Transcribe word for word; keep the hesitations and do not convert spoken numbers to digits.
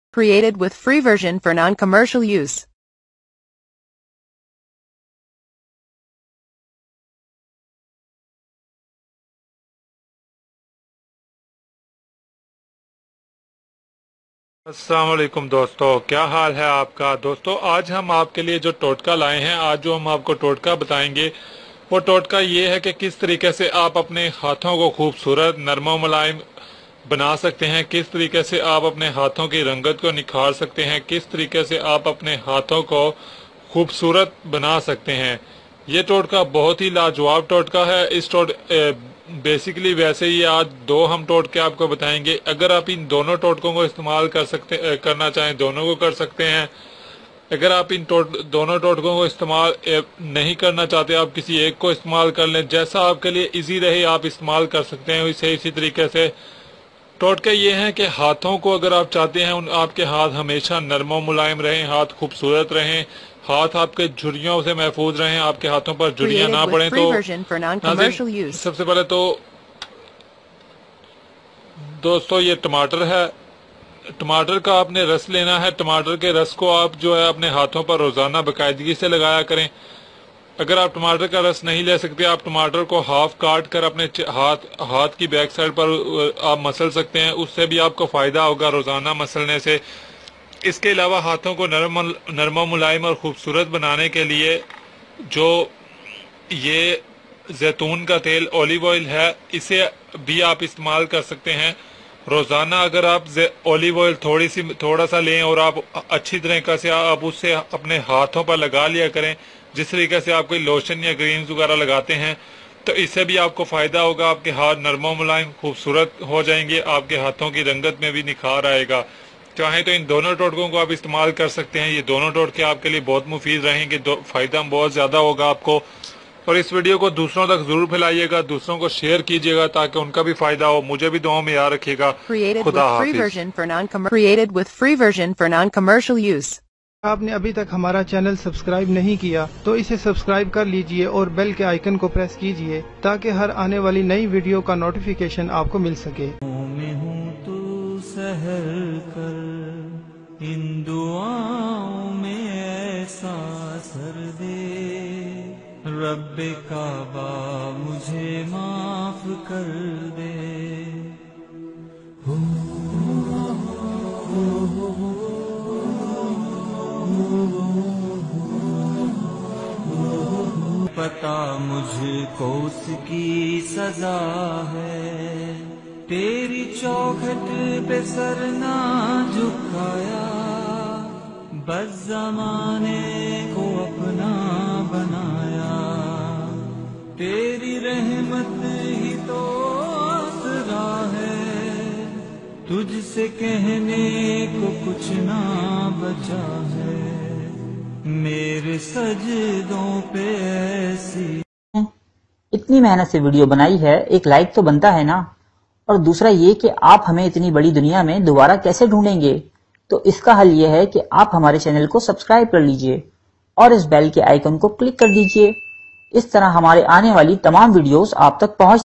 Created with free version for non-commercial use. अस्सलाम वालेकुम दोस्तों, क्या हाल है आपका। दोस्तों आज हम आपके लिए जो टोटका लाए हैं, आज जो हम आपको टोटका बताएंगे वो टोटका ये है कि किस तरीके से आप अपने हाथों को खूबसूरत नरम मुलायम बना सकते हैं, किस तरीके से आप अपने हाथों की रंगत को निखार सकते हैं, किस तरीके से आप अपने हाथों को खूबसूरत बना सकते हैं। ये टोटका बहुत ही लाजवाब टोटका है। इस टोट बेसिकली वैसे ही आज दो हम टोटके आपको बताएंगे। अगर आप इन दोनों टोटकों को इस्तेमाल कर सकते करना चाहें दोनों को कर सकते हैं। अगर आप इन टोट दोनों टोटकों को इस्तेमाल नहीं करना चाहते, आप किसी एक को इस्तेमाल कर लें, जैसा आपके लिए इजी रहे आप इस्तेमाल कर सकते हैं। इसे इसी तरीके से टोटके ये हैं कि हाथों को अगर आप चाहते हैं उन आपके हाथ हमेशा नरम मुलायम रहें, हाथ खूबसूरत रहें, हाथ आपके झुर्रियों से महफूज रहें, आपके हाथों पर झुर्रियां ना पड़ें। तो सबसे पहले तो दोस्तों ये टमाटर है। टमाटर का आपने रस लेना है। टमाटर के रस को आप जो है अपने हाथों पर रोजाना बाकायदगी से लगाया करें। अगर आप टमाटर का रस नहीं ले सकते, आप टमाटर को हाफ काट कर अपने हाथ हाथ की बैक साइड पर आप मसल सकते हैं, उससे भी आपको फायदा होगा रोजाना मसलने से। इसके अलावा हाथों को नरम नरम मुलायम और खूबसूरत बनाने के लिए जो ये जैतून का तेल ऑलिव ऑयल है, इसे भी आप इस्तेमाल कर सकते हैं। रोजाना अगर आप ऑलिव ऑयल थोड़ी सी थोड़ा सा लें और आप अच्छी तरीके से आप उससे अपने हाथों पर लगा लिया करें, जिस तरीके से आप कोई लोशन या क्रीम्स वगैरह लगाते हैं, तो इससे भी आपको फायदा होगा। आपके हाथ नरम मुलायम खूबसूरत हो जाएंगे, आपके हाथों की रंगत में भी निखार आएगा। चाहे तो इन दोनों टोटकों को आप इस्तेमाल कर सकते हैं। ये दोनों टोटके आपके लिए बहुत मुफीद रहेंगे, फायदा बहुत ज्यादा होगा आपको। और इस वीडियो को दूसरों तक जरूर फैलाइएगा, दूसरों को शेयर कीजिएगा ताकि उनका भी फायदा हो। मुझे भी दुआओं में याद रखिएगा। खुदा हाफिज। आपने अभी तक हमारा चैनल सब्सक्राइब नहीं किया तो इसे सब्सक्राइब कर लीजिए और बेल के आइकन को प्रेस कीजिए ताकि हर आने वाली नई वीडियो का नोटिफिकेशन आपको मिल सके। मैं हूँ तू सहर कर इन दुआओं में ऐसा सर दे, रब्बे काबा मुझे माफ कर दे। हो, हो, हो, हो, पता मुझको उसकी सजा है, तेरी चौखट पे सर ना झुकाया, बस ज़माने को अपना बनाया, तेरी रहमत ही तो आसरा है, तुझसे कहने को कुछ ना बचा है, मेरे सजदों पे ऐसी। इतनी मेहनत से वीडियो बनाई है, एक लाइक तो बनता है ना। और दूसरा ये कि आप हमें इतनी बड़ी दुनिया में दोबारा कैसे ढूंढेंगे, तो इसका हल ये है कि आप हमारे चैनल को सब्सक्राइब कर लीजिए और इस बेल के आइकन को क्लिक कर दीजिए। इस तरह हमारे आने वाली तमाम वीडियोस आप तक पहुंच